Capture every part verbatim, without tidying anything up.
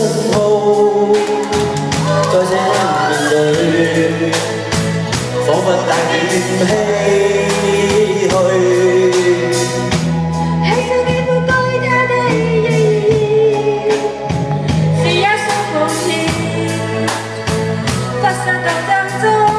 號，在這年裏，彷彿帶點唏噓。 犧牲幾杯對他的意義，是一雙夢兒，發生鬥爭中。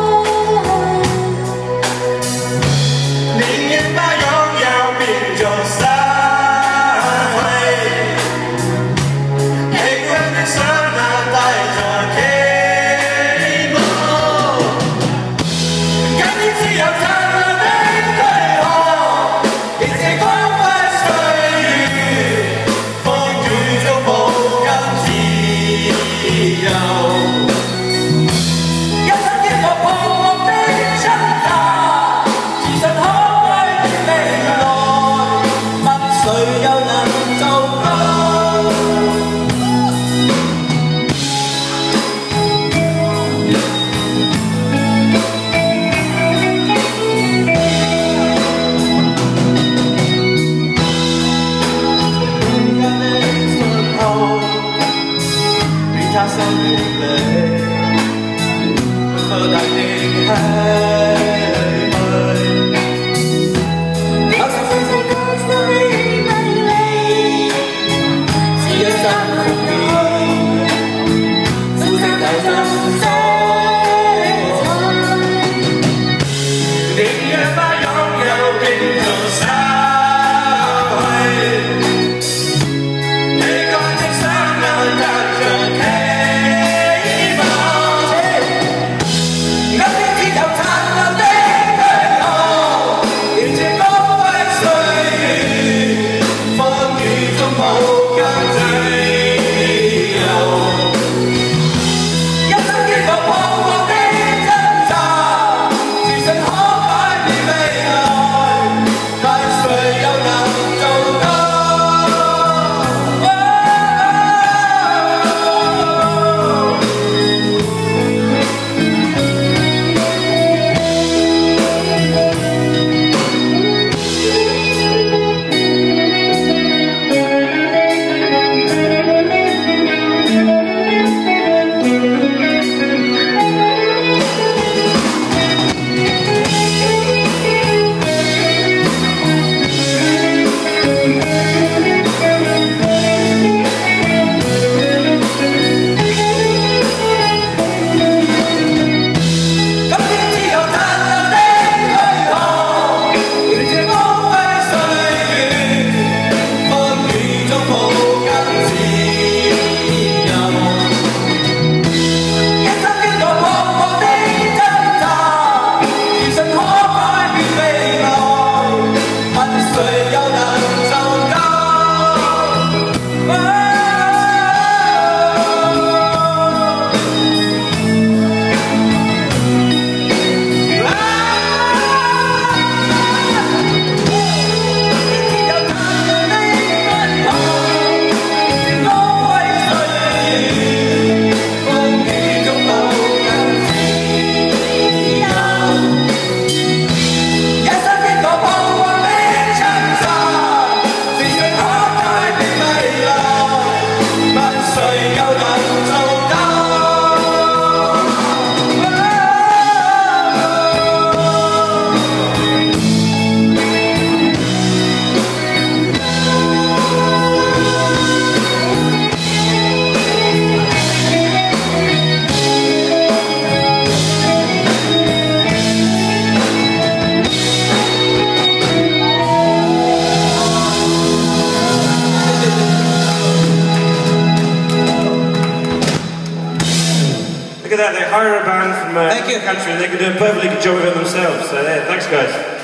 他生活裏，何大的唏噓。你是世世代代美麗，是一生風景，膚色帶着色彩。你若不擁有，便做失去。你乾淨雙眼隔着期。 Look at that, they hire a band from uh, Thank you. country and they can do a perfectly good job of it themselves. So yeah, thanks guys.